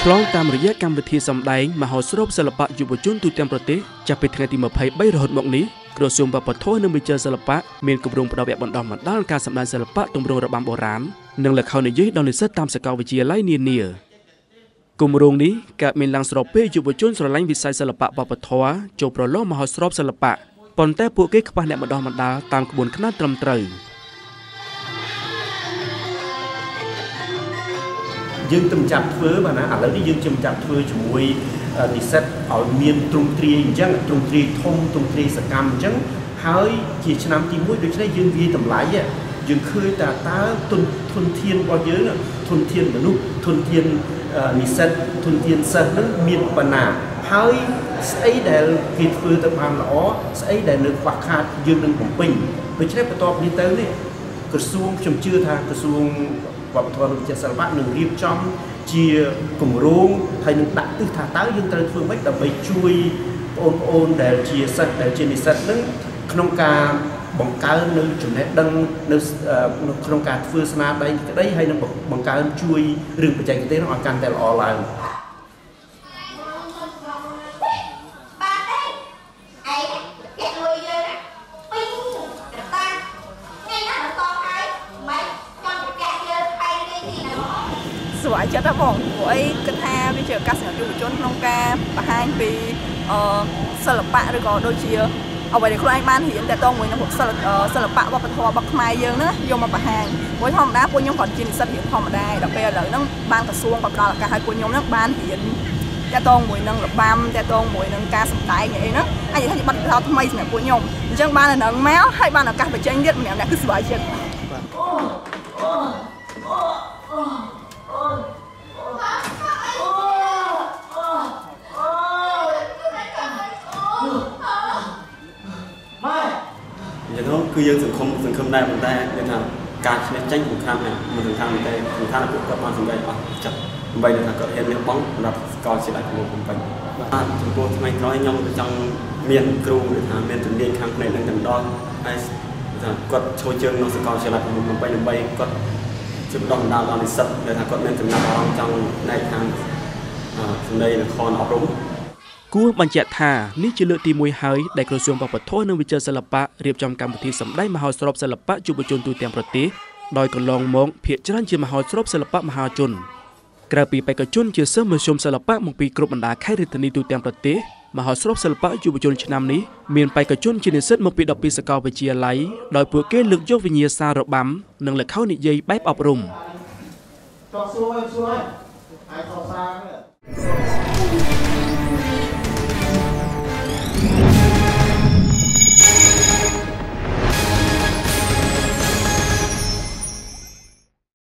ឆ្លងតាមរយៈកម្មវិធីសម្ដែងមហោស្រពសិល្បៈយុវជនទូទាំងប្រទេសចាប់ពីថ្ងៃទី23រហូតមកនេះក្រសួងវប្បធម៌និងវិចិត្រសិល្បៈមានគម្រោងផ្តល់វគ្គបណ្តុះបណ្តាលការសម្ដែងសិល្បៈទម្រង់របាំបុរាណនិងល្ខោននិយាយដល់និស្សិតតាមសាកលវិទ្យាល័យនានាគម្រោងនេះកើតមានឡើងស្របពេលយុវជនស្រឡាញ់វិស័យសិល្បៈវប្បធម៌ចូលប្រឡងមហោស្រពសិល្បៈប៉ុន្តែពួកគេខ្វះអ្នកបណ្តុះបណ្តាលតាមក្បួនខ្នាតត្រឹមត្រូវយើងទៅចាប់ធ្វើបាទណាឥឡូវនេះយើងជិះចាប់ធ្វើជាមួយនិស្សិតឲ្យមានទ្រង់ទ្រាយអញ្ចឹងទ្រង់ទ្រាយធំទ្រង់ទ្រាយសកម្មអញ្ចឹងហើយជាឆ្នាំទី1ដូច្នេះយើងវាយតម្លៃយើងឃើញតើធនធានរបស់យើងធនធានមនុស្សធនធាននិស្សិតធនធានសិស្សនឹងមានប៉ុណ្ណាហើយស្អីដែលគេធ្វើទៅបានល្អស្អីដែលនៅខ្វះខាតយើងនឹងបំពេញដូច្នេះបន្ទាប់នេះទៅនេះក្រសួងខ្ញុំជឿថាក្រសួងវប្បធម៌និងវិចិត្រសិល្បៈនឹងរៀបចំជាគម្រោងហើយនឹងដាក់ទិសថាតើយើងត្រូវធ្វើម៉េចដើម្បីជួយបងប្អូនដែលជាសិស្សដែលជានិស្សិតនឹងក្នុងការបង្កើននៅចំណេះដឹងនៅក្នុងការធ្វើស្នាដៃក្តីហើយនឹងបង្កើនជួយរឿងបច្ចេកទេសនោះឲ្យកាន់តែល្អឡើងสวยจัดนะបងព្រោះអីគិតថាវាជាឱកាសសម្រាប់យុវជនក្នុងការបង្ហាញពីសិល្បៈឬក៏ដូចជាអ្វីដែលខ្លួនឯងបានរៀនតែតមួយនឹងសិល្បៈវប្បធម៌របស់ខ្មែរយើងហ្នឹងយកមកបង្ហាញព្រោះធម្មតាពួកខ្ញុំគាត់ជានិស្សិតរៀនធម្មតាដល់ពេលឥឡូវហ្នឹងបានក្រសួងគាត់ផ្ដល់ឱកាសឲ្យពួកខ្ញុំហ្នឹងបានរៀនតែតមួយនឹងរបាំតែតមួយនឹងការសម្ដែងអីហ្នឹងអាចនិយាយថាជាបទពិសោធន៍ថ្មីសម្រាប់ពួកខ្ញុំអញ្ចឹងបាននៅនឹងមកហើយបានឱកាសបញ្ចេញទៀតម្នាក់ៗគឺសប្បាយចិត្តគឺយើងសង្ឃឹមដែរប៉ុន្តែគេថាការឈ្នះចាញ់សំខាន់ណាស់មិនសំខាន់ទេសំខាន់គឺគាត់បានសម្រេចអស់ចិត្តដើម្បីថាគាត់ហ៊ានលះបង់សម្រាប់ស្កលជាតិក្នុងភ្នំពេញបាទចំពោះថ្ងៃក្រោយខ្ញុំចង់មានគ្រូឬថាមានជំនាញខាងផ្នែកនឹងទាំងដល់ហើយថាគាត់ចូលជើងក្នុងសាកលវិទ្យាល័យក្នុងភ្នំពេញដើម្បីគាត់ជួយបណ្ដុះបណ្ដាលដល់និស្សិតដែលថាគាត់មានចំណាប់អារម្មណ៍ចង់ផ្នែកខាងសម្ដីល្ខោនអប់រំគួរបញ្ជាក់ថានេះជាលើកទី1ហើយដែលក្រសួងវប្បធម៌និងវិចិត្រសិល្បៈរៀបចំកម្មវិធីសម្ដែងមហោស្រពសិល្បៈយុវជនទូទាំងប្រទេសដោយកន្លងមកភាគច្រើនជាមហោស្រពសិល្បៈមហាជនក្រៅពីបេក្ខជនជាសិស្សមធ្យមសិល្បៈមកពីគ្រប់បណ្ដាខេត្តរាជធានីទូទាំងប្រទេសមហោស្រពសិល្បៈយុវជនឆ្នាំនេះមានបេក្ខជនជានិស្សិតមកពី12សាកលវិទ្យាល័យដោយពួកគេលើកយកវិញ្ញាសាររបាំនិងល្ខោននិយាយបែបអប់រំ